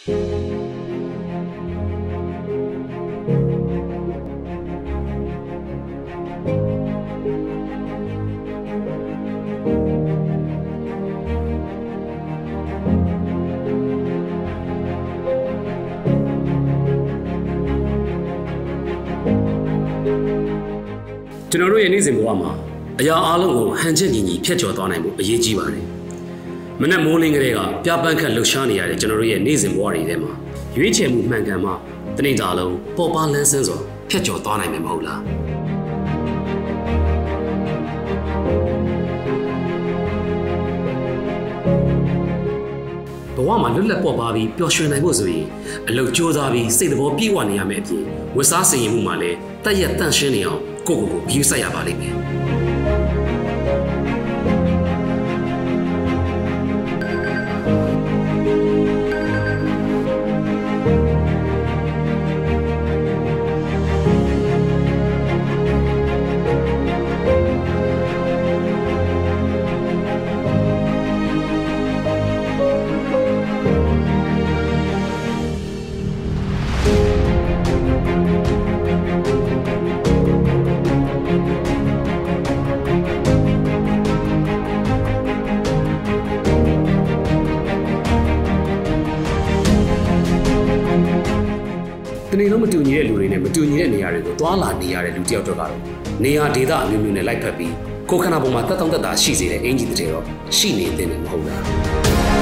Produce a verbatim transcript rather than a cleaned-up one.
ကျွန်တော်တို့ရဲ့နေ့စဉ်ဘဝမှာအရာအလုံးကိုဟန်ချက်ညီညီဖျက်ကျော်သွားနိုင်မှုအရေးကြီးပါတယ်။မနက်မိုးလင်းကလေးကပြပန်းခတ်လှုပ်ရှားနေရတဲ့ကျွန်တော်တို့ရဲ့နေ့စဉ်ဘဝတွေထဲမှာရွေးချယ်မှုမှန်ကန်မှတနေ့တာလုံးပေါ်ပါလန်းဆန်းစွာဖျက်ကျော်သွားနိုင်မှာမဟုတ်လား။ဘဝမှာလွတ်လပ်ပေါ်ပါပြီးပျော်ရွှင်နိုင်ဖို့ဆိုရင်အလုပ်ကြိုးစားပြီးစိတ်သဘောပြည့်ဝနေရမယ့်အပြင်ဝတ်စားစင်ရင်မှုမှာလည်းတက်ရက်တန့်ရှင်းနေအောင်ကိုကိုကိုဂရုစိုက်ရပါလိမ့်မယ်တနေ့လုံးမတူညီတဲ့လူတွေနဲ့မတူညီတဲ့နေရာတွေကိုတွာလာနေရတဲ့လူတယောက်တော့ကတော့နေရာဒေသအမျိုးမျိုးနဲ့လိုက်ဖက်ပြီးကိုယ်ခန္ဓာပေါ်မှာတက်တောင့်တက်တာရှိစေတဲ့အင်ဂျီတွေတော့ရှိနေသေးတယ်မဟုတ်လား